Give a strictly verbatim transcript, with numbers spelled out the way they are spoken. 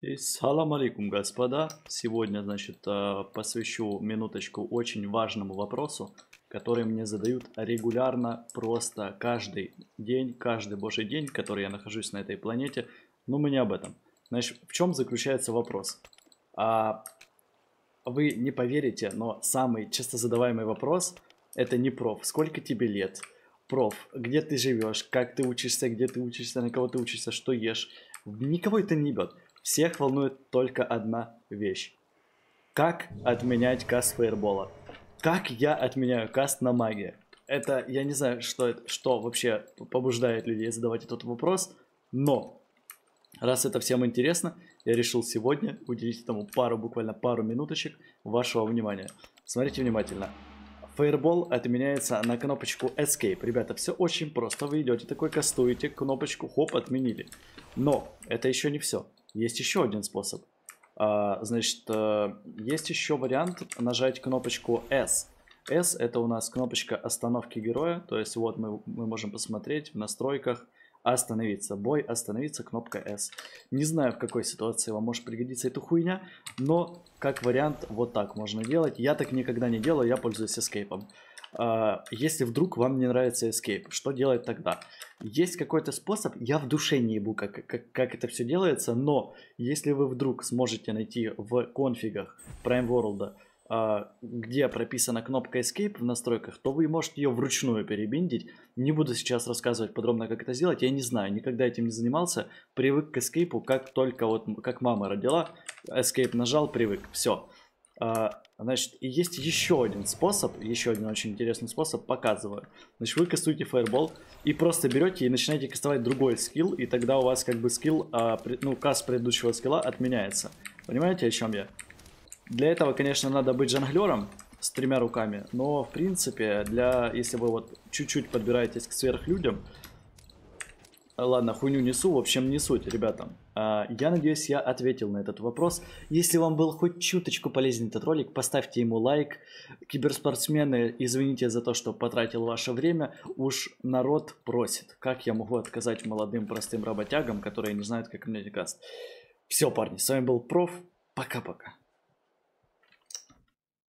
И салам алейкум, господа. Сегодня, значит, э, посвящу минуточку очень важному вопросу, который мне задают регулярно, просто каждый день, каждый божий день, который я нахожусь на этой планете. Но мы не об этом. Значит, в чем заключается вопрос? А, вы не поверите, но самый часто задаваемый вопрос — это не проф. Сколько тебе лет? Проф, где ты живешь? Как ты учишься? Где ты учишься? На кого ты учишься? Что ешь? Никого это не ебет. Всех волнует только одна вещь. Как отменять каст фаербола? Как я отменяю каст на магии? Это, я не знаю, что, это, что вообще побуждает людей задавать этот вопрос, но раз это всем интересно, я решил сегодня уделить этому пару, буквально пару минуточек вашего внимания. Смотрите внимательно. Фаербол отменяется на кнопочку Escape. Ребята, все очень просто. Вы идете такой, кастуете, кнопочку, хоп, отменили. Но это еще не все. Есть еще один способ. А, значит, есть еще вариант нажать кнопочку S. S — это у нас кнопочка остановки героя. То есть вот мы, мы можем посмотреть в настройках остановиться. Бой, остановиться, кнопка S. Не знаю, в какой ситуации вам может пригодиться эта хуйня, но как вариант вот так можно делать. Я так никогда не делаю, я пользуюсь эскейпом. Если вдруг вам не нравится Escape, что делать тогда? Есть какой-то способ, я в душе не ебу, как, как, как это все делается, но если вы вдруг сможете найти в конфигах Prime World, где прописана кнопка Escape в настройках, то вы можете ее вручную перебиндить. Не буду сейчас рассказывать подробно, как это сделать, я не знаю, никогда этим не занимался. Привык к Escape, как только вот, как мама родила, Escape нажал, привык, все. Значит, и есть еще один способ, еще один очень интересный способ, показываю. Значит, вы кастуете фаербол и просто берете и начинаете кастовать другой скилл, и тогда у вас как бы скилл, ну, каст предыдущего скилла отменяется. Понимаете, о чем я? Для этого, конечно, надо быть жонглером с тремя руками, но, в принципе, для, если вы вот чуть-чуть подбираетесь к сверхлюдям, ладно, хуйню несу, в общем, не суть, ребята. Я надеюсь, я ответил на этот вопрос. Если вам был хоть чуточку полезен этот ролик, поставьте ему лайк. Киберспортсмены, извините за то, что потратил ваше время. Уж народ просит. Как я могу отказать молодым простым работягам, которые не знают, как отменять каст? Все, парни, с вами был Проф. Пока-пока.